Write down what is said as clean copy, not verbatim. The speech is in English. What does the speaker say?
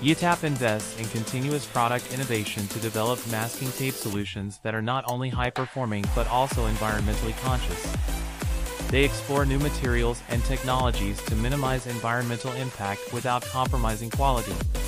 YITAP invests in continuous product innovation to develop masking tape solutions that are not only high-performing but also environmentally conscious. They explore new materials and technologies to minimize environmental impact without compromising quality.